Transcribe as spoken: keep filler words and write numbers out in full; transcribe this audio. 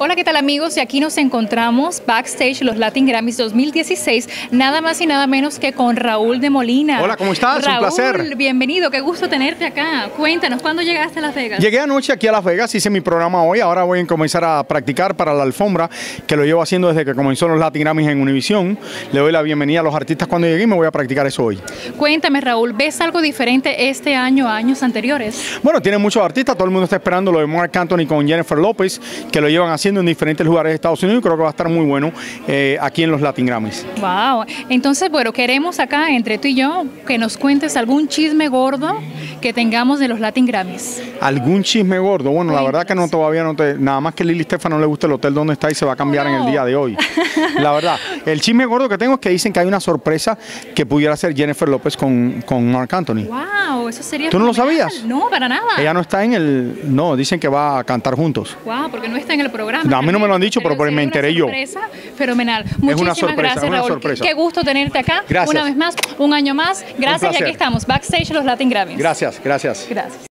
Hola, ¿qué tal amigos? Y aquí nos encontramos backstage los Latin Grammys dos mil dieciséis, nada más y nada menos que con Raúl de Molina. Hola, ¿cómo estás? Raúl, un placer. Bienvenido, qué gusto tenerte acá. Cuéntanos, ¿cuándo llegaste a Las Vegas? Llegué anoche aquí a Las Vegas, hice mi programa hoy, ahora voy a comenzar a practicar para la alfombra, que lo llevo haciendo desde que comenzó los Latin Grammys en Univision. Le doy la bienvenida a los artistas cuando llegué y me voy a practicar eso hoy. Cuéntame, Raúl, ¿ves algo diferente este año a años anteriores? Bueno, tiene muchos artistas, todo el mundo está esperando lo de Marc Anthony con Jennifer López, que lo llevan haciendo en diferentes lugares de Estados Unidos, y creo que va a estar muy bueno eh, aquí en los Latin Grammys. Wow, entonces bueno, queremos acá entre tú y yo que nos cuentes algún chisme gordo que tengamos de los Latin Grammys. ¿Algún chisme gordo? Bueno, la verdad que no, todavía no te... Nada más que Lili Stefano no le gusta el hotel donde está y se va a cambiar no. en el día de hoy. La verdad, el chisme gordo que tengo es que dicen que hay una sorpresa que pudiera ser Jennifer López con, con Marc Anthony. Wow, eso sería ¿Tú no lo fenomenal. sabías? No, para nada. Ella no está en el... No, dicen que va a cantar juntos. Wow, porque no está en el programa. No, a mí no me lo han dicho, pero, pero me enteré yo. Fenomenal. Es Muchísimas una sorpresa, gracias, es una Raúl. sorpresa. Qué gusto tenerte acá. Gracias. Una vez más, un año más. Gracias y placer. aquí estamos, backstage de los Latin Grammys. Gracias, gracias. Gracias.